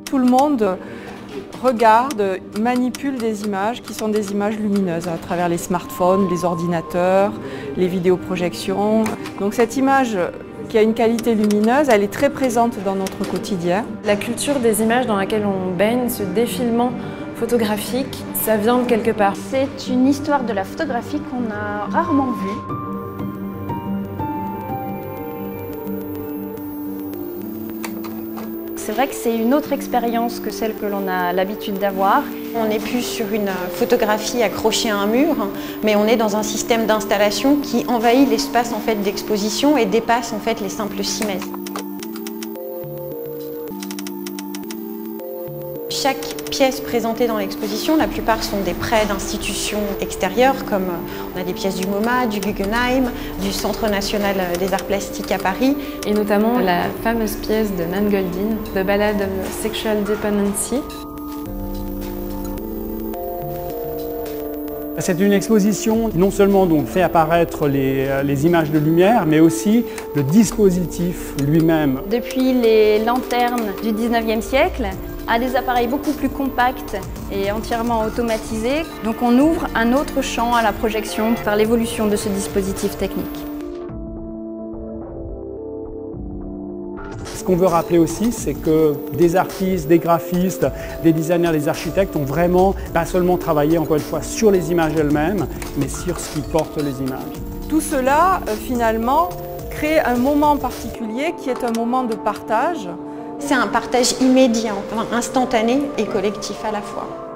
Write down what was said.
Tout le monde regarde, manipule des images qui sont des images lumineuses à travers les smartphones, les ordinateurs, les vidéoprojections. Donc cette image qui a une qualité lumineuse, elle est très présente dans notre quotidien. La culture des images dans laquelle on baigne, ce défilement photographique, ça vient de quelque part. C'est une histoire de la photographie qu'on a rarement vue. C'est vrai que c'est une autre expérience que celle que l'on a l'habitude d'avoir. On n'est plus sur une photographie accrochée à un mur, mais on est dans un système d'installation qui envahit l'espace d'exposition et dépasse les simples 6 mètres. Chaque pièce présentée dans l'exposition, la plupart sont des prêts d'institutions extérieures, comme on a des pièces du MoMA, du Guggenheim, du Centre national des arts plastiques à Paris. Et notamment la fameuse pièce de Nan Goldin, The Ballad of Sexual Dependency. C'est une exposition qui non seulement fait apparaître les images de lumière, mais aussi le dispositif lui-même. Depuis les lanternes du 19e siècle, à des appareils beaucoup plus compacts et entièrement automatisés. Donc on ouvre un autre champ à la projection par l'évolution de ce dispositif technique. Ce qu'on veut rappeler aussi, c'est que des artistes, des graphistes, des designers, des architectes ont vraiment pas seulement travaillé, encore une fois, sur les images elles-mêmes, mais sur ce qui porte les images. Tout cela, finalement, crée un moment particulier qui est un moment de partage. C'est un partage immédiat, instantané et collectif à la fois.